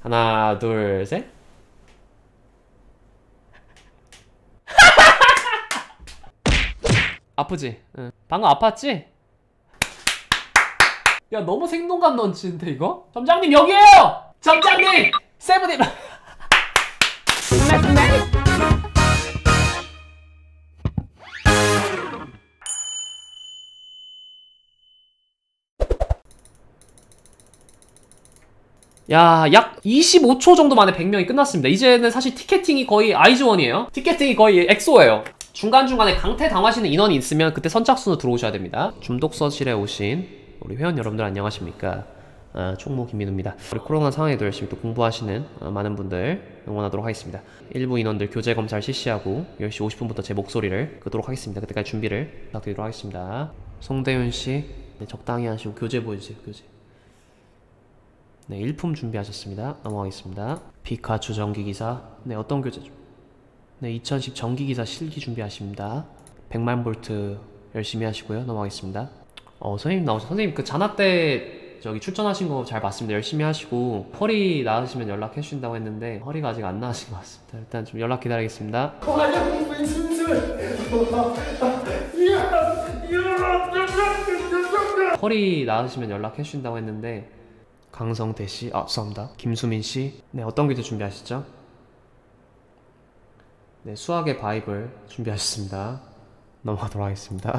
하나, 둘, 셋. 아프지? 응. 방금 아팠지? 야, 너무 생동감 넘치는데 이거? 점장님 여기에요! 점장님! 세븐이 야, 약 25초 정도 만에 100명이 끝났습니다. 이제는 사실 티켓팅이 거의 아이즈원이에요. 티켓팅이 거의 엑소예요. 중간중간에 강퇴 당하시는 인원이 있으면 그때 선착순으로 들어오셔야 됩니다. 중독서실에 오신 우리 회원 여러분들 안녕하십니까. 총무 김민우입니다. 우리 코로나 상황에도 열심히 또 공부하시는 많은 분들 응원하도록 하겠습니다. 일부 인원들 교재 검사를 실시하고 10시 50분부터 제 목소리를 끄도록 하겠습니다. 그때까지 준비를 부탁드리도록 하겠습니다. 송대윤씨, 네, 적당히 하시고 교재 보여주세요. 교재. 네, 일품 준비하셨습니다. 넘어가겠습니다. 피카츄 전기기사. 네, 어떤 교재죠? 네, 2010 전기기사 실기 준비하십니다. 100만 볼트 열심히 하시고요. 넘어가겠습니다. 선생님 나오셨어요. 선생님 그 자나 때 저기 출전하신 거 잘 봤습니다. 열심히 하시고 허리 나으시면 연락해 주신다고 했는데 허리가 아직 안 나으신 것 같습니다. 일단 좀 연락 기다리겠습니다. 허리 나으시면 연락해 주신다고 했는데 강성태씨, 죄송합니다. 김수민씨, 네, 어떤 교재 준비하시죠? 네, 수학의 바이블 준비하셨습니다. 넘어가도록 하겠습니다.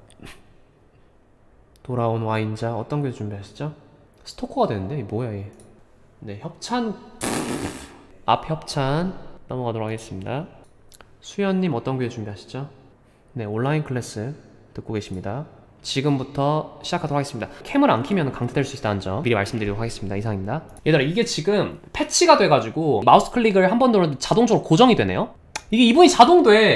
돌아온 와인자, 어떤 교재 준비하시죠? 스토커가 되는데? 뭐야 얘. 네, 협찬, 앞 협찬 넘어가도록 하겠습니다. 수연님 어떤 교재 준비하시죠? 네, 온라인 클래스 듣고 계십니다. 지금부터 시작하도록 하겠습니다. 캠을 안 키면 강퇴될 수 있다는 점 미리 말씀드리도록 하겠습니다. 이상입니다. 얘들아, 이게 지금 패치가 돼가지고 마우스 클릭을 한 번 누르는데 자동적으로 고정이 되네요? 이게 이분이 자동돼.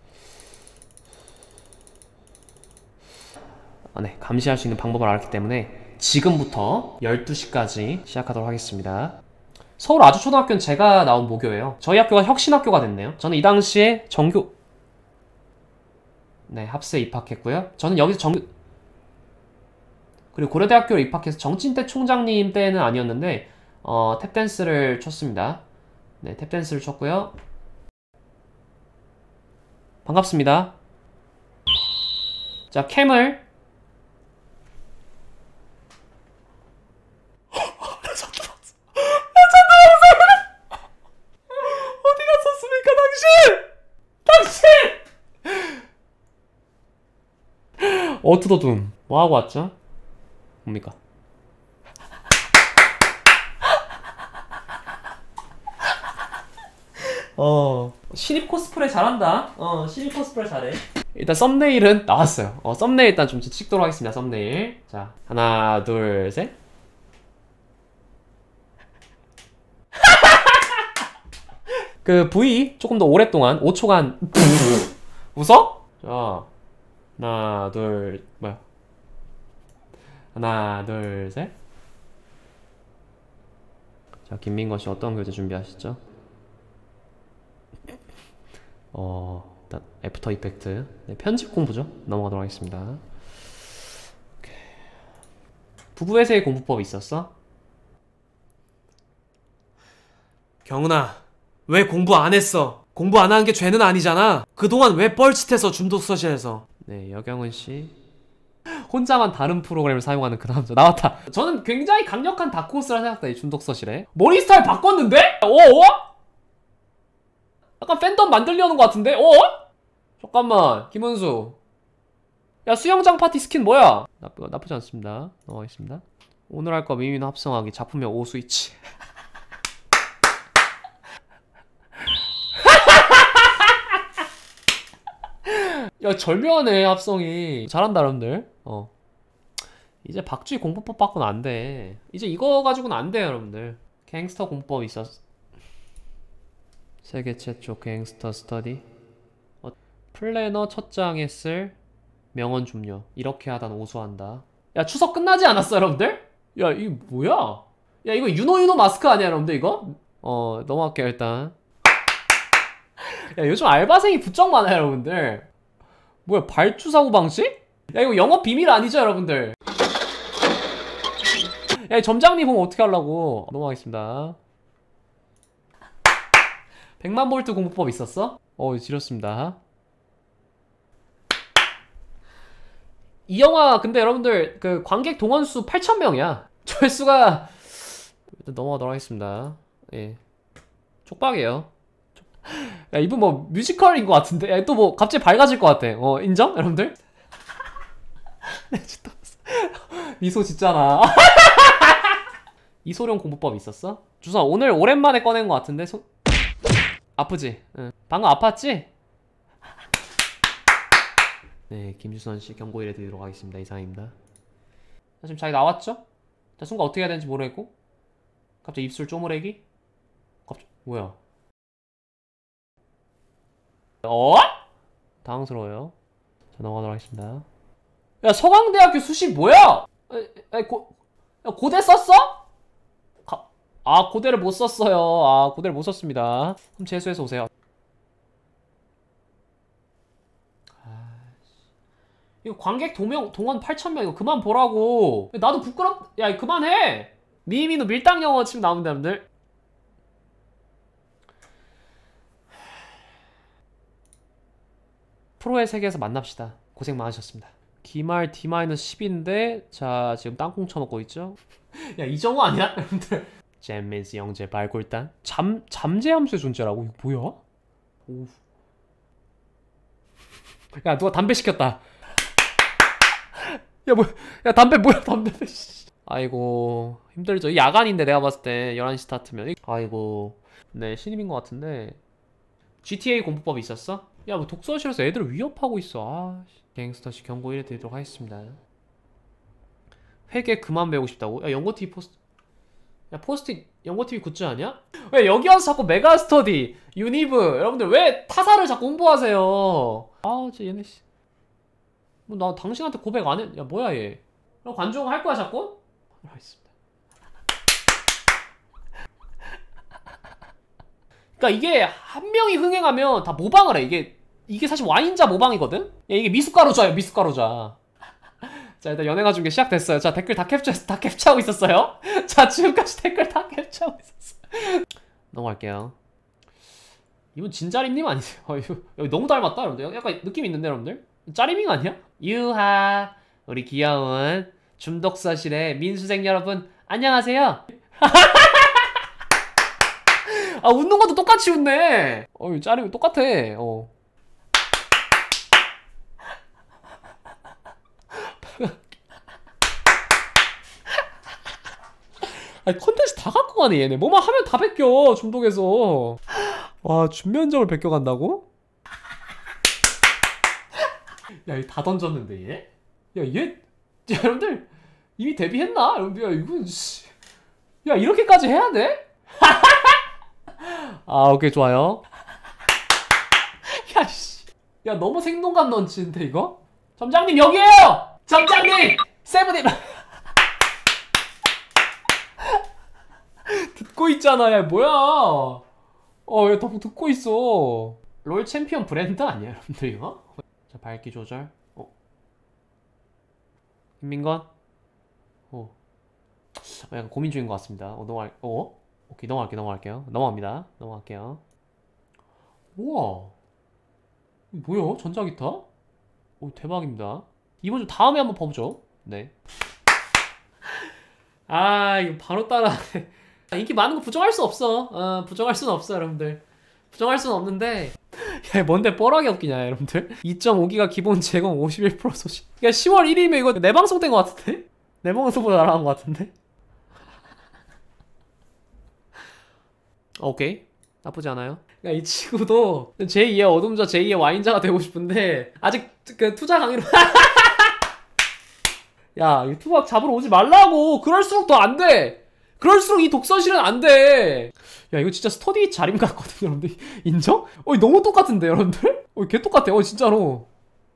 네, 감시할 수 있는 방법을 알았기 때문에 지금부터 12시까지 시작하도록 하겠습니다. 서울 아주초등학교는 제가 나온 모교예요. 저희 학교가 혁신학교가 됐네요. 저는 이 당시에 정교... 네, 합수에 입학했고요. 저는 여기서 그리고 고려대학교로 입학해서 정진태 총장님 때는 아니었는데 탭댄스를 췄습니다. 네, 탭댄스를 췄고요. 반갑습니다. 자, 캠을 어디 갔었습니까, 당신! 어투더둠 뭐하고 왔죠? 뭡니까? 신입 코스프레 잘한다. 신입 코스프레 잘해. 일단 썸네일은 나왔어요. 썸네일 일단 좀 찍도록 하겠습니다. 썸네일. 자, 하나, 둘, 셋. 그 V 조금 더 오랫동안 5초간 웃어? 자, 하나, 둘, 뭐야? 하나, 둘, 셋. 자, 김민거씨 어떤 교재 준비하시죠? 일단 애프터 이펙트. 네, 편집 공부죠? 넘어가도록 하겠습니다. 오케이. 부부회사의 공부법 있었어? 경훈아, 왜 공부 안 했어? 공부 안 하는 게 죄는 아니잖아. 그동안 왜 뻘짓해서 중독서실에서. 네, 여경은씨 혼자만 다른 프로그램을 사용하는 그 남자 나왔다. 저는 굉장히 강력한 다크호스라 생각다. 이 중독서실에 머리 스타일 바꿨는데? 약간 팬덤 만들려는 것 같은데? 잠깐만, 김은수. 야, 수영장 파티 스킨 뭐야? 나쁘지 않습니다. 넘어가겠습니다. 오늘 할 거 미미노 합성하기. 작품명 오스위치. 야, 절묘하네, 합성이. 잘한다, 여러분들. 이제 박쥐 공부법 받고는 안 돼. 이제 이거 가지고는 안 돼요, 여러분들. 갱스터 공부법이 있었어. 세계 최초 갱스터 스터디. 플래너 첫 장에 쓸 명언 좀요. 이렇게 하단 오수한다. 야, 추석 끝나지 않았어, 여러분들? 야, 이거 뭐야? 야, 이거 유노 마스크 아니야, 여러분들, 이거? 넘어갈게요, 일단. 야, 요즘 알바생이 부쩍 많아요, 여러분들. 뭐야, 발주 사고 방식? 야, 이거 영업 비밀 아니죠, 여러분들? 야, 점장님 보면 어떻게 하려고. 넘어가겠습니다. 100만 볼트 공부법 있었어? 지렸습니다. 이 영화 근데 여러분들 그 관객 동원수 8,000명이야. 조회수가 일단 넘어가도록 하겠습니다. 예, 촉박이에요. 야, 이분 뭐 뮤지컬인 것 같은데? 야, 또 뭐 갑자기 밝아질 것 같아. 인정? 여러분들? 미소 짓잖아. 이소룡 공부법 있었어? 주사 오늘 오랜만에 꺼낸 것 같은데? 아프지? 응. 방금 아팠지? 네, 김주선씨 경고 일해 드리도록 하겠습니다. 이상입니다. 자, 지금 자기 나왔죠? 자, 순간 어떻게 해야 되는지 모르겠고 갑자기 입술 쪼무레기? 갑자기 뭐야? 당황스러워요. 자, 넘어가도록 하겠습니다. 야, 서강대학교 수시 뭐야? 고대 썼어? 고대를 못 썼어요. 고대를 못 썼습니다. 그럼 재수해서 오세요. 이거 관객 동원 8,000명 이거 그만 보라고. 나도 야, 그만해. 미미노 밀당 영어 치면 나오는데 여러분들. 프로의 세계에서 만납시다. 고생 많으셨습니다. 기말 D-10인데 자 지금 땅콩 쳐먹고 있죠? 야, 이 정도 아니야? 여러분들. 잼민스 영재 발굴단 잠재함수의 존재라고? 이거 뭐야? 오. 야, 누가 담배 시켰다. 야, 뭐야? 야, 담배 뭐야? 담배. 아이고 힘들죠. 야간인데 내가 봤을 때 11시 스타트면. 아이고 네, 신입인 것 같은데. GTA 공부법 있었어? 야, 뭐 독서실에서 애들을 위협하고 있어. 갱스터씨 경고 1회 드리도록 하겠습니다. 회계 그만 배우고 싶다고? 야, 연고TV 포스트. 야, 포스트 연고TV 굿즈 아니야? 왜 여기 와서 자꾸 메가스터디 유니브 여러분들 왜 타사를 자꾸 홍보하세요? 진짜 얘네 씨. 뭐 나 당신한테 고백 안 해? 야, 뭐야 얘. 그럼 관중 할 거야 자꾸? 알겠습니다. 그러니까 이게 한 명이 흥행하면 다 모방을 해. 이게 사실 와인자 모방이거든? 야, 이게 미숫가루자예요, 미숫가루자. 자, 일단 연예가 중계 시작됐어요. 자, 댓글 다 캡처하고 있었어요. 자, 지금까지 댓글 다 캡처하고 있었어요. 넘어갈게요. 이분 진짜림님 아니세요? 이거 여기 너무 닮았다, 여러분들. 약간 느낌 있는데, 여러분들? 짜리밍 아니야? 유하, 우리 귀여운 중독서실의 민수생 여러분, 안녕하세요. 웃는 것도 똑같이 웃네. 짜리밍 똑같아. 아니, 컨텐츠 다 갖고 가네 얘네. 뭐만 하면 다 베껴. 중독에서. 와, 준면접을 베껴간다고? 야, 이거 다 던졌는데 얘? 야, 여러분들 이미 데뷔했나? 여러분들, 야, 이건 씨. 야, 이렇게까지 해야 돼? 오케이, 좋아요. 야, 씨. 야, 너무 생동감 넘치는데 이거? 점장님 여기에요! 점장님! 세븐이 듣고 있잖아. 야, 뭐야? 야, 듣고 있어. 롤 챔피언 브랜드 아니야, 여러분들 이거? 자, 밝기 조절. 김민건. 약간 고민 중인 것 같습니다. 오케이, 넘어갈게요. 넘어갈게요. 우와. 뭐야? 전자기타? 대박입니다. 이번 주 다음에 한번 봐보죠. 네. 이거 바로 따라하네. 인기 많은 거 부정할 수 없어. 부정할 수는 없어, 여러분들. 부정할 수는 없는데. 야, 뭔데 뻘하게 웃기냐, 여러분들. 2.5기가 기본 제공 51% 소식. 야, 10월 1일이면 이거 내 방송 된 거 같은데? 내 방송보다 날아간 거 같은데? 오케이, 나쁘지 않아요. 야, 이 친구도 제2의 어둠자, 제2의 와인자가 되고 싶은데 아직 그 투자 강의로 야, 유튜브 잡으러 오지 말라고. 그럴수록 더 안 돼. 그럴수록 이 독서실은 안 돼. 야, 이거 진짜 스터디 자림 같거든요, 여러분들. 인정? 너무 똑같은데, 여러분들? 개 똑같아. 진짜로.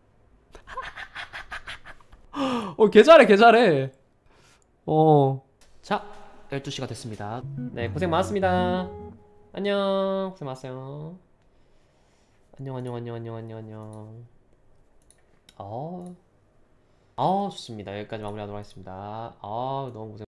개 잘해. 자, 12시가 됐습니다. 네, 고생 많았습니다. 안녕. 고생 많았어요. 안녕. 좋습니다. 여기까지 마무리하도록 하겠습니다. 너무 고생